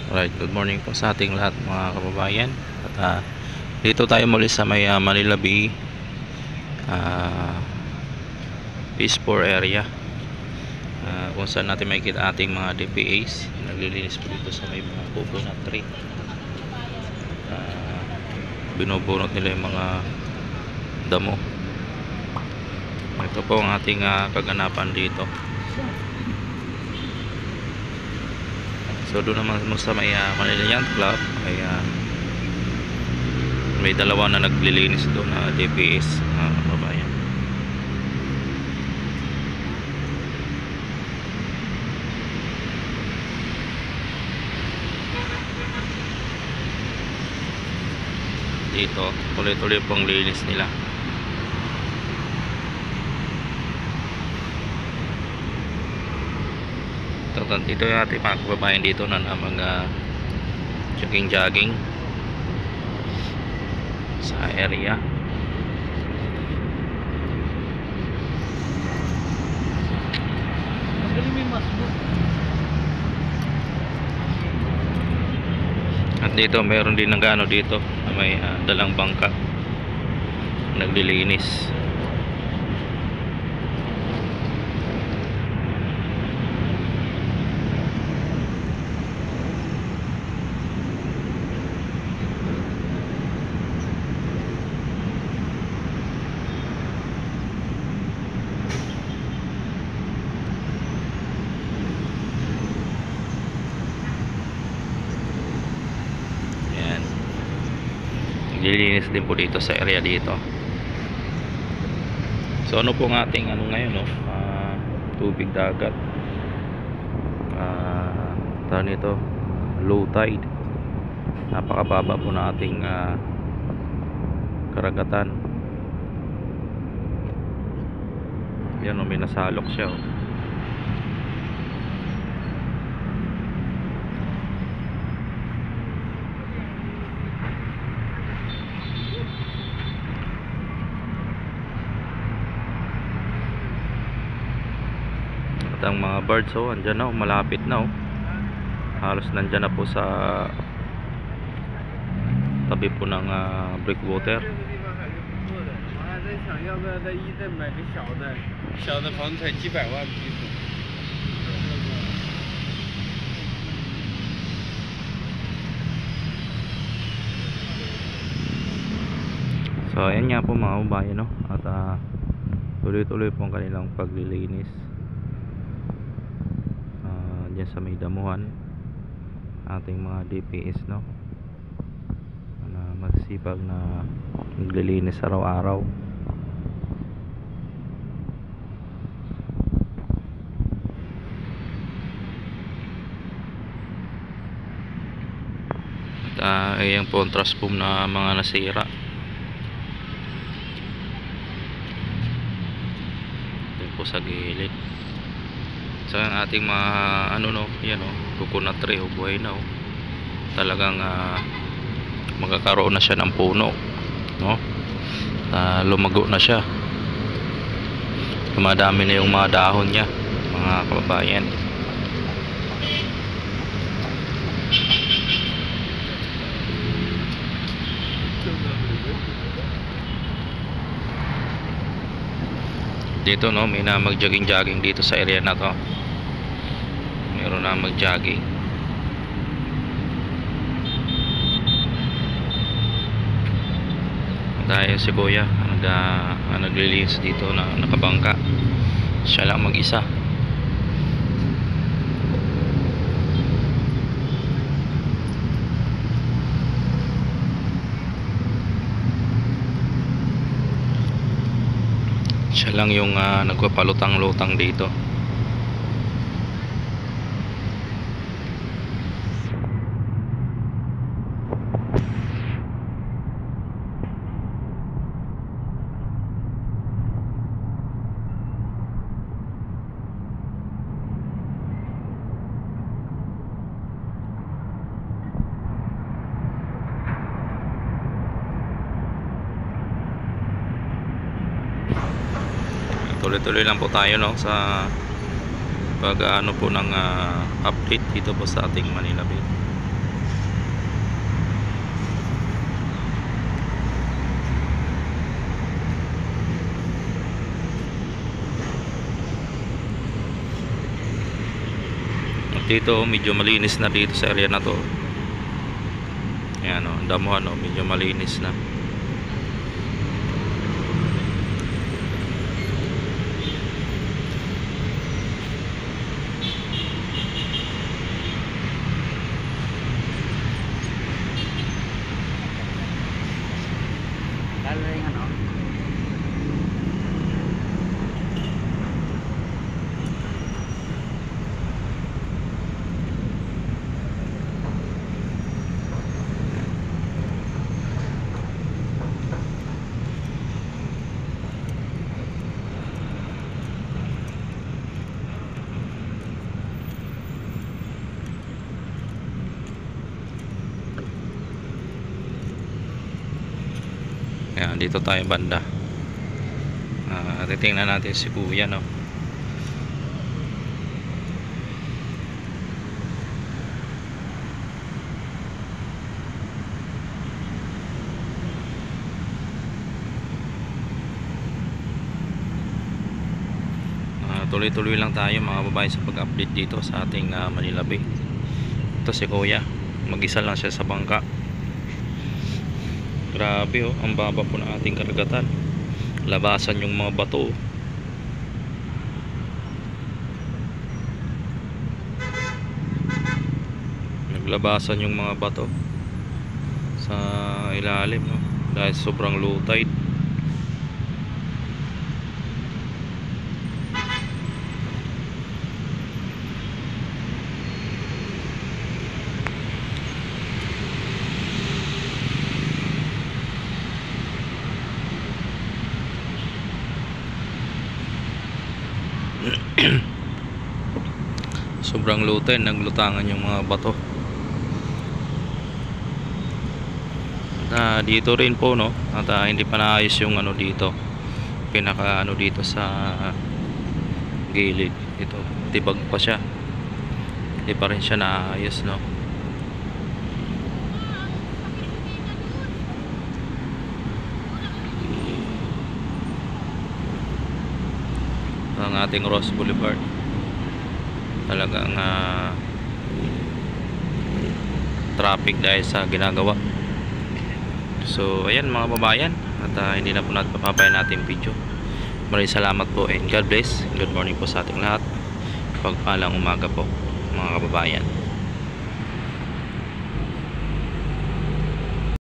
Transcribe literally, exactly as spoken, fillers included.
Alright, good morning po sa ating lahat mga kababayan. At uh, dito tayo muli sa may uh, Manila Bay uh, Phase four area uh, kung saan natin makikita ating mga D P As naglilinis po dito sa may mga coconut tree. uh, binubunot nila yung mga damo. Ito po ang ating uh, kaganapan dito. So doon naman sa may uh, Manila Yacht Club ay uh, may dalawa na naglilinis doon na uh, D P S uh, babayan. Dito tuloy-tuloy pong linis nila. Dito yung ating mga kababayan dito na na mga jogging jogging sa area. At dito meron din ng gano dito na may uh, dalang bangka naglilinis. Naglilinis din po dito sa area dito. So ano po ng ating ano ngayon, no? Uh, tubig dagat. Uh, tawag nito, low tide. Napakababa po na ating uh, karagatan. Yan, no, may nasalok siya, oh. At ang mga birds, oh, andyan na, oh, malapit na, oh. Halos nandyan na po sa tabi po ng uh, breakwater. So ayan nga po mga kababayan, no? At uh, tuloy-tuloy po ang kanilang paglilinis sa may damuhan ating mga D P S, no, na magsipag na naglilinis araw-araw. At uh, ayan po ang truss boom na mga nasira. Ito po sa gilid sa ating mga ano, no, yan, oh, coconut tree, oh, buhay na, oh. Talagang uh, magkakaroon na siya ng puno, no, uh, lumago na siya, dumadami na yung mga dahon niya mga kababayan. Dito, no, may na mag jogging jogging dito sa area na to. Meron na mag jogging. Dahil si Kuya nag, uh, naglilinis dito na nakabangka. Siya lang mag-isa. Siya lang yung uh, nagpapalutang-lutang dito. Tuloy-tuloy lang po tayo, no, sa pag ano po ng uh, update dito po sa ating Manila Bay. dito medyo malinis na dito sa area na to. Ayan o, ang damuhan o, medyo malinis na. Lalo rin ano. Ayan, dito tayo banda. Ah, titingnan natin si kuya, no. Ah, tuloy-tuloy lang tayo mga babae sa pag-update dito sa ating uh, Manila Bay. Ito si kuya, mag-isa lang siya sa bangka. Grabe oh, ang baba po ng ating karagatan. Labasan yung mga bato. Naglabasan yung mga bato sa ilalim, no? Dahil sobrang low tide. Sobrang low tide, naglutangan yung mga bato. At uh, dito rin po, no, at uh, hindi pa naayos yung ano dito, pinaka ano dito sa gilid. Ito, tibag pa siya, hindi pa rin siya naayos, no. Ang ating Ross Boulevard talagang uh, traffic dahil sa ginagawa. So ayan mga babayan, at uh, hindi na po natin papapayan natin video. Maraming salamat po and God bless. Good morning po sa ating lahat. Pagpalang umaga po mga kababayan.